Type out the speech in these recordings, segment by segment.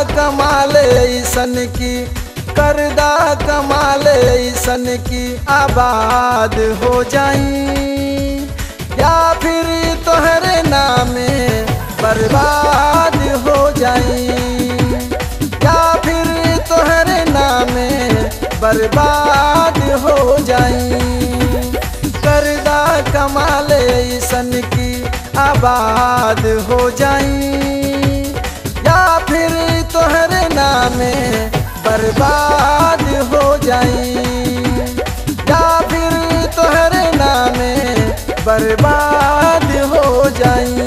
कमाल ऐसन की, करदा कमाल ऐसन की आबाद हो जाई, या फिर तोहरे नामे बर्बाद हो जाई, या फिर तोहरे नामे बर्बाद हो जाई। करदा कमाल ऐसन की आबाद हो जाई, या फिर तोहरे नामे बर्बाद हो जाई, या फिर तोहरे नामे बर्बाद हो जाई।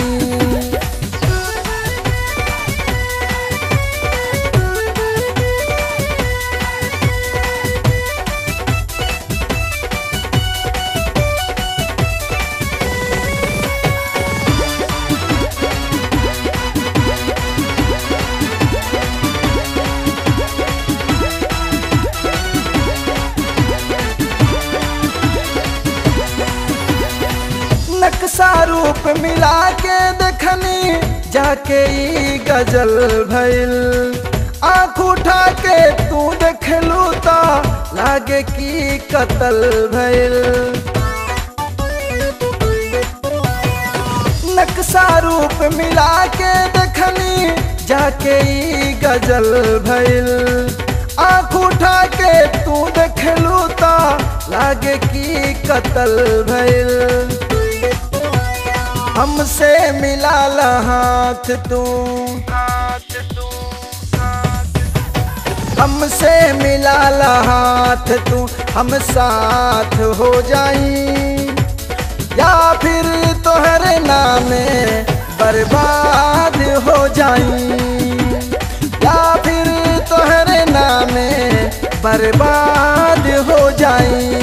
नक्शा रूप मिला के देखनी जाके ई गजल भइल, आँख उठा के तू देखलू तो लागे की कत्ल भइल। नक्शा रूप मिला के देखनी जाके ई गजल भइल, आँख उठा के तू देखलू तो लागे की कत्ल भइल। हमसे मिला ला हाथ तू, हमसे मिला ला हाथ तू, हम साथ हो जाई, या फिर तोहरे नामे बर्बाद हो जाई, या फिर तोहरे नामे बर्बाद हो जाई।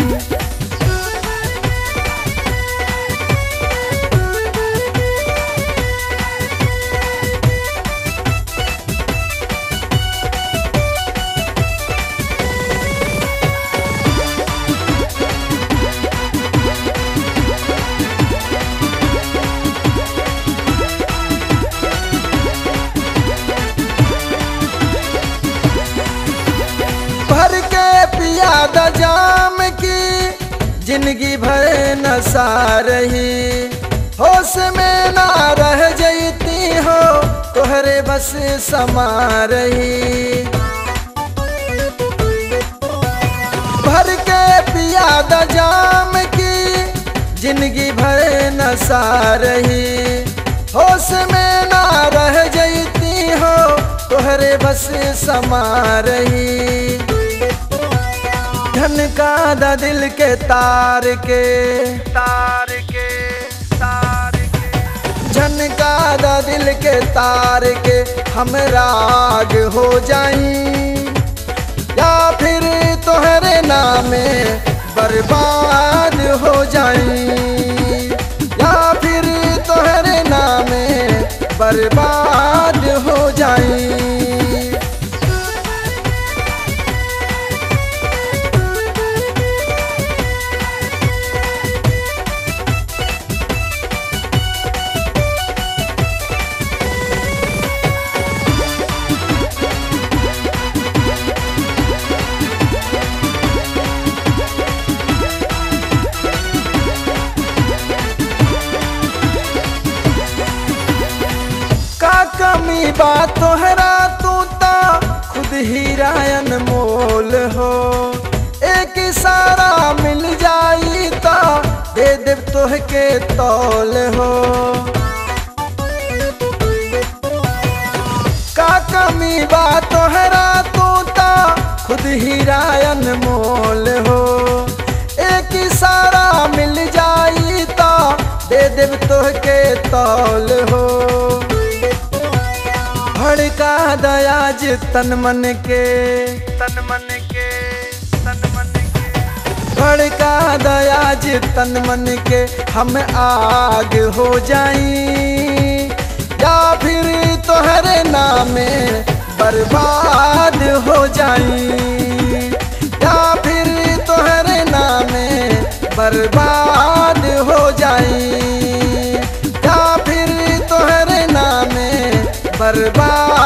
भर के पियाद जाम की जिंदगी भर नशा रही, होश में ना रह जैती हो तोहरे बस समा रही। भर के पियाद जाम की जिंदगी भर नशा रही, होश में ना रह जैती हो तोहरे बस समा रही। झनका दा दिल के तार के, झनका दा दिल के तार के हम राग हो जाई, या फिर तोहरे नामे बर्बाद हो जाई, या फिर तोहरे नामे बर्बाद हो जाई। कमी बात तोहरा तू ता खुद ही रायन मोल हो, एक इशारा मिल जाई ता दे देव तोहके तौल हो। का कमी बात तोहरा तू ता खुद ही रायन मोल हो, एक इशारा मिल जाई ता दे देव तोहके तौल हो। भड़का दयाज तन मन के, भड़का दयाज तन मन के हम आग हो जाई, या फिर तोहरे नामे बर्बाद हो जाई, या फिर तोहरे नामे बर्बाद हो जाई, या फिर तोहरे नामे बर्बाद